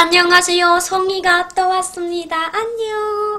안녕하세요. 성희가 또 왔습니다. 안녕.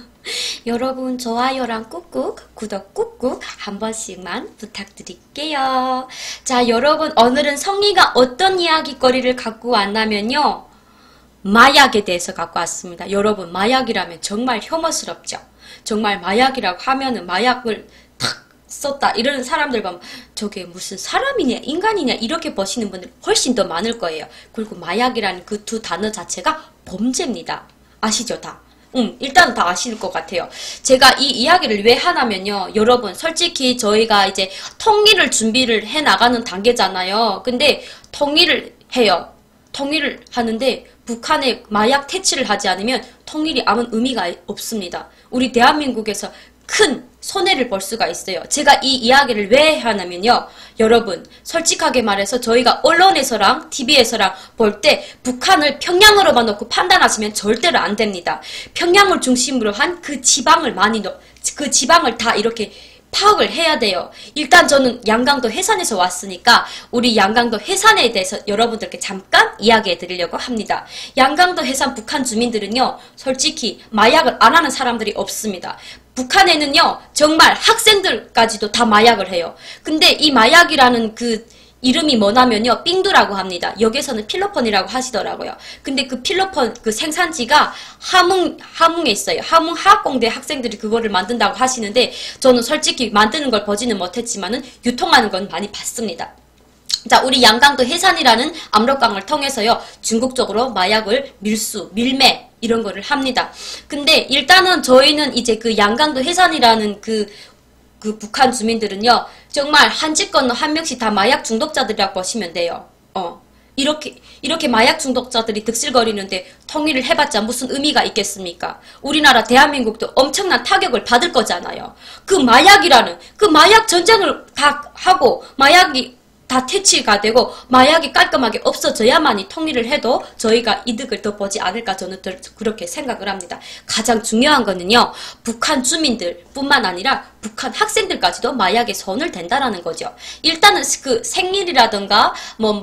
여러분 좋아요랑 꾹꾹, 구독 꾹꾹 한 번씩만 부탁드릴게요. 자, 여러분 오늘은 성희가 어떤 이야기거리를 갖고 왔냐면요. 마약에 대해서 갖고 왔습니다. 여러분 마약이라면 정말 혐오스럽죠. 정말 마약이라고 하면은 마약을 탁 썼다 이러는 사람들 보면 저게 무슨 사람이냐 인간이냐 이렇게 보시는 분들 훨씬 더 많을 거예요. 그리고 마약이라는 그 두 단어 자체가 범죄입니다. 아시죠 다? 일단 다 아실 것 같아요. 제가 이 이야기를 왜 하냐면요. 여러분 솔직히 저희가 이제 통일을 준비를 해 나가는 단계잖아요. 근데 통일을 해요. 통일을 하는데 북한에 마약 퇴치를 하지 않으면 통일이 아무 의미가 없습니다. 우리 대한민국에서 큰 손해를 볼 수가 있어요. 제가 이 이야기를 왜 하냐면요. 여러분 솔직하게 말해서 저희가 언론에서랑 TV에서랑 볼 때 북한을 평양으로만 놓고 판단하시면 절대로 안 됩니다. 평양을 중심으로 한 그 지방을 그 지방을 다 이렇게 파악을 해야 돼요. 일단 저는 양강도 해산에서 왔으니까 우리 양강도 해산에 대해서 여러분들께 잠깐 이야기해 드리려고 합니다. 양강도 해산 북한 주민들은요. 솔직히 마약을 안 하는 사람들이 없습니다. 북한에는요. 정말 학생들까지도 다 마약을 해요. 근데 이 마약이라는 그 이름이 뭐냐면요. 삥두라고 합니다. 여기서는 필로폰이라고 하시더라고요. 근데 그 필로폰 그 생산지가 함흥에 있어요. 함흥 화학공대 학생들이 그거를 만든다고 하시는데 저는 솔직히 만드는 걸 보지는 못했지만은 유통하는 건 많이 봤습니다. 자, 우리 양강도 해산이라는 압록강을 통해서요. 중국 쪽으로 마약을 밀매 이런 거를 합니다. 근데 일단은 저희는 이제 그 양강도 해산이라는 그 북한 주민들은요. 정말 한 집 건너 한 명씩 다 마약 중독자들이라고 보시면 돼요. 이렇게 마약 중독자들이 득실거리는데 통일을 해봤자 무슨 의미가 있겠습니까? 우리나라 대한민국도 엄청난 타격을 받을 거잖아요. 그 마약이라는 그 마약 전쟁을 다 하고 마약이 다 퇴치가 되고 마약이 깔끔하게 없어져야만이 통일을 해도 저희가 이득을 더 보지 않을까 저는 그렇게 생각을 합니다. 가장 중요한 거는요. 북한 주민들 뿐만 아니라 북한 학생들까지도 마약에 손을 댄다라는 거죠. 일단은 그 생일이라든가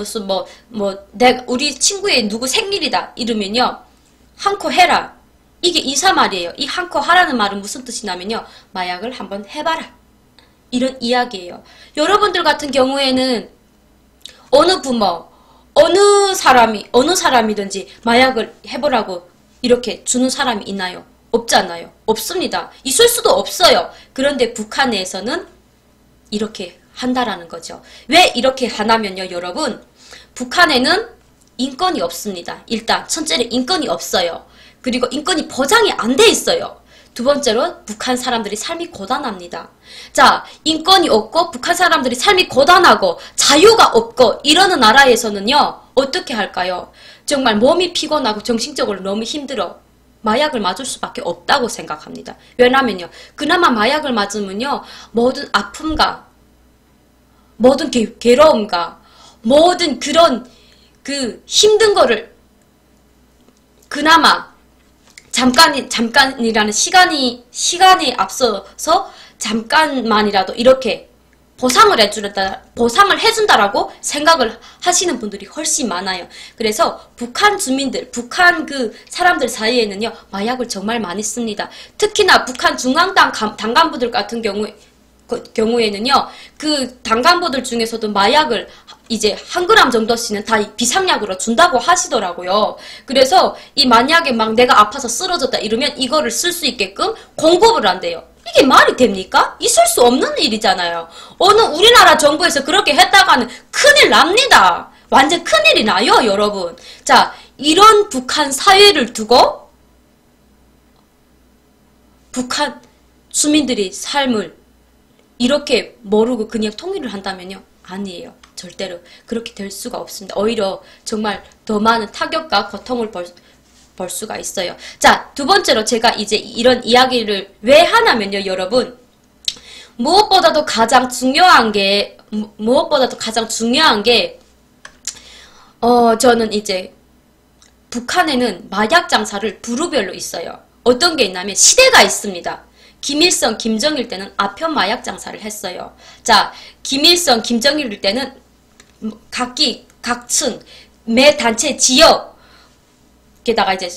우리 친구의 누구 생일이다 이러면요. 한 코 해라. 이게 이사 말이에요. 이 한 코 하라는 말은 무슨 뜻이냐면요. 마약을 한번 해봐라. 이런 이야기예요. 여러분들 같은 경우에는 어느 부모, 어느 사람이든지 마약을 해보라고 이렇게 주는 사람이 있나요? 없잖아요. 없습니다. 있을 수도 없어요. 그런데 북한 내에서는 이렇게 한다라는 거죠. 왜 이렇게 하냐면요, 여러분. 북한에는 인권이 없습니다. 일단 첫째로 인권이 없어요. 그리고 인권이 보장이 안 돼 있어요. 두 번째로 북한 사람들이 삶이 고단합니다. 자, 인권이 없고 북한 사람들이 삶이 고단하고 자유가 없고 이러는 나라에서는요. 어떻게 할까요? 정말 몸이 피곤하고 정신적으로 너무 힘들어. 마약을 맞을 수밖에 없다고 생각합니다. 왜냐면요. 그나마 마약을 맞으면요. 모든 아픔과 모든 괴로움과 모든 그런 그 힘든 거를 그나마 잠깐이라는 시간이 앞서서 잠깐만이라도 이렇게 보상을 해준다라고 생각을 하시는 분들이 훨씬 많아요. 그래서 북한 주민들, 북한 그 사람들 사이에는요, 마약을 정말 많이 씁니다. 특히나 북한 중앙당 당간부들 같은 경우에는요, 그 당간부들 중에서도 마약을 이제 1g 정도씩은 다 비상약으로 준다고 하시더라고요. 그래서 이 만약에 막 내가 아파서 쓰러졌다 이러면 이거를 쓸 수 있게끔 공급을 한대요. 이게 말이 됩니까? 있을 수 없는 일이잖아요. 어느 우리나라 정부에서 그렇게 했다가는 큰일 납니다. 완전 큰일이 나요, 여러분. 자, 이런 북한 사회를 두고 북한 주민들이 삶을 이렇게 모르고 그냥 통일을 한다면요? 아니에요. 절대로 그렇게 될 수가 없습니다. 오히려 정말 더 많은 타격과 고통을 볼 수가 있어요. 자, 두 번째로 제가 이제 이런 이야기를 왜 하냐면요, 여러분. 무엇보다도 가장 중요한 게 저는 이제 북한에는 마약 장사를 부류별로 있어요. 어떤 게 있냐면 시대가 있습니다. 김일성, 김정일 때는 아편 마약 장사를 했어요. 자, 김일성, 김정일 때는 각층, 매 단체 지역 게다가 이제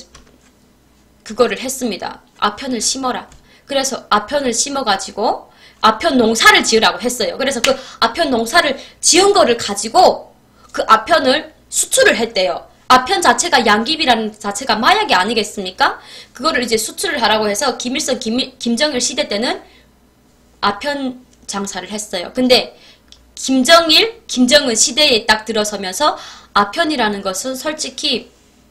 그거를 했습니다. 아편을 심어라. 그래서 아편을 심어가지고 아편 농사를 지으라고 했어요. 그래서 그 아편 농사를 지은 거를 가지고 그 아편을 수출을 했대요. 아편 자체가 양귀비라는 자체가 마약이 아니겠습니까? 그거를 이제 수출을 하라고 해서 김일성, 김정일 시대 때는 아편 장사를 했어요. 근데 김정일, 김정은 시대에 딱 들어서면서 아편이라는 것은 솔직히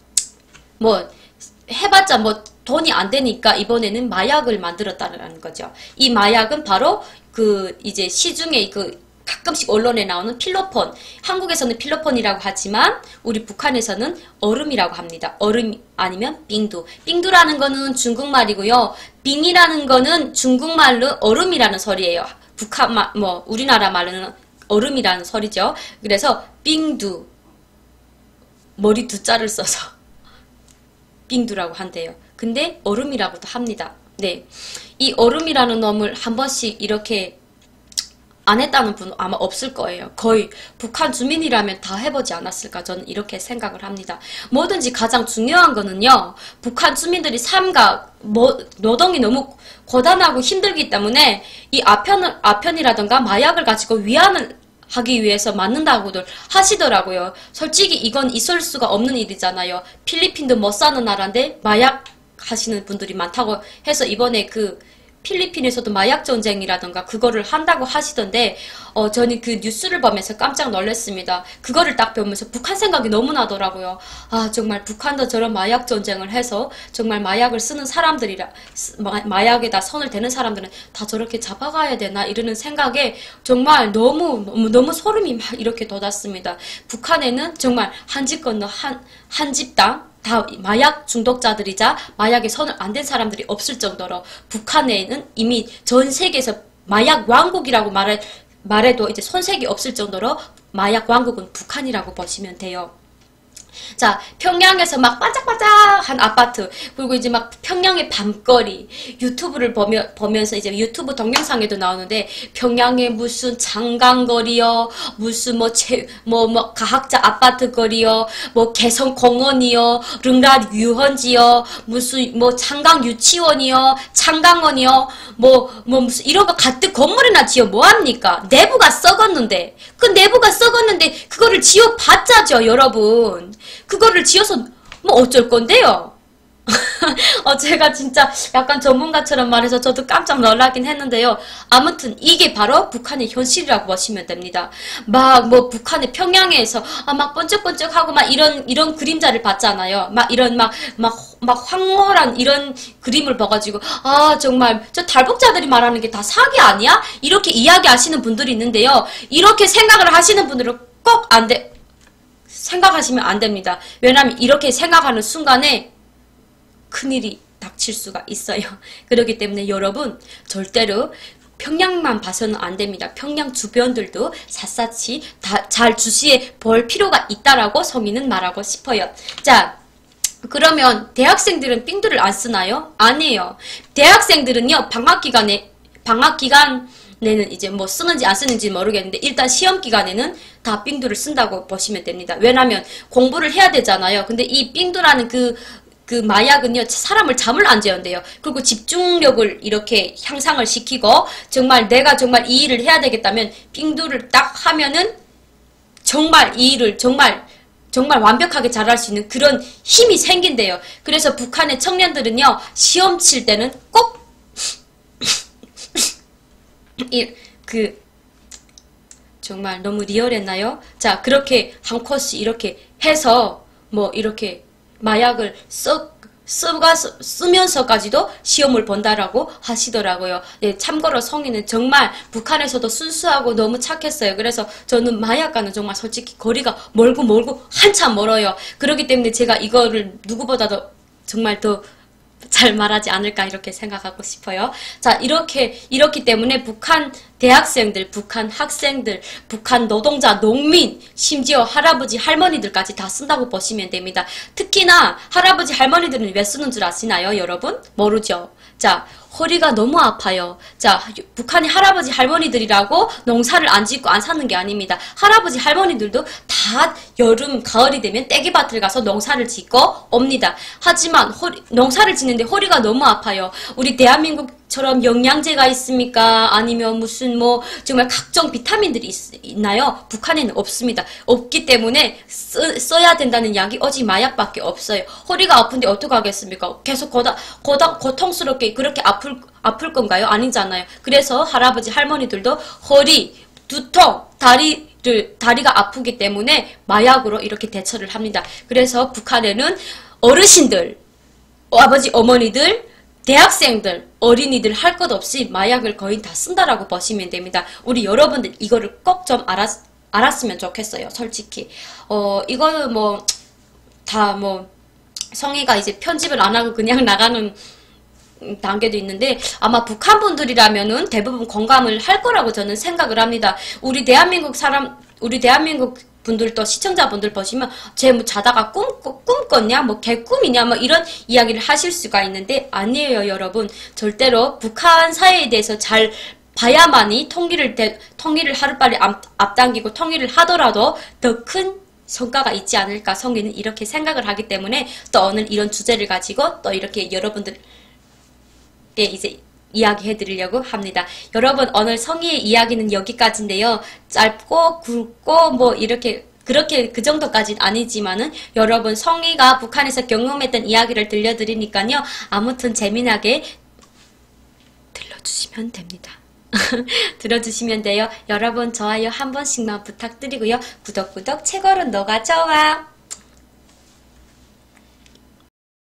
뭐 해봤자 뭐 돈이 안 되니까 이번에는 마약을 만들었다는 거죠. 이 마약은 바로 그 이제 시중에 그 가끔씩 언론에 나오는 필로폰, 한국에서는 필로폰이라고 하지만 우리 북한에서는 얼음이라고 합니다. 얼음 아니면 빙두. 빙두라는 거는 중국말이고요. 빙이라는 거는 중국말로 얼음이라는 소리예요. 북한말 뭐 우리나라 말로는 얼음이라는 소리죠. 그래서 빙두, 머리 두 자를 써서 빙두라고 한대요. 근데 얼음이라고도 합니다. 네, 이 얼음이라는 놈을 한 번씩 이렇게 안 했다는 분은 아마 없을 거예요. 거의 북한 주민이라면 다 해보지 않았을까 저는 이렇게 생각을 합니다. 뭐든지 가장 중요한 거는요. 북한 주민들이 삶과 노동이 너무 고단하고 힘들기 때문에 이 아편이라던가 마약을 가지고 위안을 하기 위해서 맞는다고들 하시더라고요. 솔직히 이건 있을 수가 없는 일이잖아요. 필리핀도 못 사는 나라인데 마약 하시는 분들이 많다고 해서 이번에 그 필리핀에서도 마약 전쟁이라던가 그거를 한다고 하시던데 저는 그 뉴스를 보면서 깜짝 놀랐습니다. 그거를 딱 보면서 북한 생각이 너무 나더라고요. 아 정말 북한도 저런 마약 전쟁을 해서 정말 마약을 쓰는 사람들이라 마약에다 손을 대는 사람들은 다 저렇게 잡아가야 되나 이러는 생각에 정말 너무 소름이 막 이렇게 돋았습니다. 북한에는 정말 한 집 건너 한 집당 다 마약 중독자들이자 마약에 손을 안 댄 사람들이 없을 정도로 북한에는 이미 전 세계에서 마약 왕국이라고 말해도 이제 손색이 없을 정도로 마약 왕국은 북한이라고 보시면 돼요. 자, 평양에서 막 반짝반짝한 아파트, 그리고 이제 막 평양의 밤거리, 유튜브를 보면서 이제 유튜브 동영상에도 나오는데, 평양의 무슨 장강거리요, 무슨 뭐 가학자 아파트 거리요, 뭐 개성공원이요, 릉라 유원지요, 무슨 뭐 창강 유치원이요, 창강원이요, 무슨 이런 거 가뜩 건물이나 지어 뭐합니까? 내부가 썩었는데, 그 내부가 썩었는데, 그거를 지어봤자죠, 여러분. 그거를 지어서 뭐 어쩔 건데요? 제가 진짜 약간 전문가처럼 말해서 저도 깜짝 놀라긴 했는데요. 아무튼 이게 바로 북한의 현실이라고 보시면 됩니다. 막 뭐 북한의 평양에서 막 번쩍번쩍하고 막 이런 그림자를 봤잖아요. 막 이런 막 황홀한 이런 그림을 봐가지고 정말 저 탈북자들이 말하는 게 다 사기 아니야? 이렇게 이야기하시는 분들이 있는데요. 이렇게 생각을 하시는 분들은 꼭 생각하시면 안 됩니다. 왜냐하면 이렇게 생각하는 순간에 큰일이 닥칠 수가 있어요. 그렇기 때문에 여러분 절대로 평양만 봐서는 안 됩니다. 평양 주변들도 샅샅이 잘 주시해 볼 필요가 있다라고 성인은 말하고 싶어요. 자, 그러면 대학생들은 삥두를 안 쓰나요? 아니에요. 대학생들은요 방학 기간에는 이제 뭐 쓰는지 안 쓰는지 모르겠는데 일단 시험 기간에는 다 삥두를 쓴다고 보시면 됩니다. 왜냐면 공부를 해야 되잖아요. 근데 이 삥두라는 그 마약은요 사람을 잠을 안 재운대요. 그리고 집중력을 이렇게 향상을 시키고 정말 내가 정말 이 일을 해야 되겠다면 삥두를 딱 하면은 정말 이 일을 정말 완벽하게 잘할 수 있는 그런 힘이 생긴대요. 그래서 북한의 청년들은요 시험 칠 때는 꼭 정말 너무 리얼했나요? 자, 그렇게 한 코스 이렇게 해서 뭐 이렇게 마약을 쓰면서까지도 시험을 본다라고 하시더라고요. 네, 참고로 성인은 정말 북한에서도 순수하고 너무 착했어요. 그래서 저는 마약과는 정말 솔직히 거리가 멀고 한참 멀어요. 그렇기 때문에 제가 이거를 누구보다도 정말 더 잘 말하지 않을까 이렇게 생각하고 싶어요. 자, 이렇기 때문에 북한 대학생들, 북한 학생들, 북한 노동자, 농민, 심지어 할아버지, 할머니들까지 다 쓴다고 보시면 됩니다. 특히나 할아버지, 할머니들은 왜 쓰는 줄 아시나요, 여러분? 모르죠? 자, 허리가 너무 아파요. 자, 북한의 할아버지, 할머니들이라고 농사를 안 짓고 안 사는 게 아닙니다. 할아버지, 할머니들도 다 여름, 가을이 되면 떼기밭을 가서 농사를 짓고 옵니다. 하지만 농사를 짓는데 허리가 너무 아파요. 우리 대한민국처럼 영양제가 있습니까? 아니면 무슨 뭐 정말 각종 비타민들이 있나요? 북한에는 없습니다. 없기 때문에 써야 된다는 약이 오직 마약밖에 없어요. 허리가 아픈데 어떡하겠습니까? 계속 고통스럽게 그렇게 아플 건가요? 아니잖아요. 그래서 할아버지, 할머니들도 허리, 두통, 다리가 아프기 때문에 마약으로 이렇게 대처를 합니다. 그래서 북한에는 어르신들, 아버지, 어머니들, 대학생들, 어린이들 할 것 없이 마약을 거의 다 쓴다라고 보시면 됩니다. 우리 여러분들 이거를 꼭 좀 알았으면 좋겠어요. 솔직히. 이거는 성희가 이제 편집을 안 하고 그냥 나가는 단계도 있는데 아마 북한 분들이라면은 대부분 공감을 할 거라고 저는 생각을 합니다. 우리 대한민국 분들도 시청자분들 보시면 쟤 뭐 자다가 꿈 꿨냐? 뭐 개꿈이냐? 뭐 이런 이야기를 하실 수가 있는데 아니에요, 여러분. 절대로 북한 사회에 대해서 잘 봐야만이 통일을 하루빨리 앞당기고 통일을 하더라도 더 큰 성과가 있지 않을까 성희는 이렇게 생각을 하기 때문에 또 오늘 이런 주제를 가지고 또 이렇게 여러분들 이제 이야기해 드리려고 합니다. 여러분 오늘 성희의 이야기는 여기까지인데요. 짧고 굵고 뭐 이렇게 그렇게 그 정도까지는 아니지만은 여러분 성희가 북한에서 경험했던 이야기를 들려드리니까요. 아무튼 재미나게 들려주시면 됩니다. 들어주시면 돼요. 여러분 좋아요 한 번씩만 부탁드리고요. 구독 최고로 너가 좋아.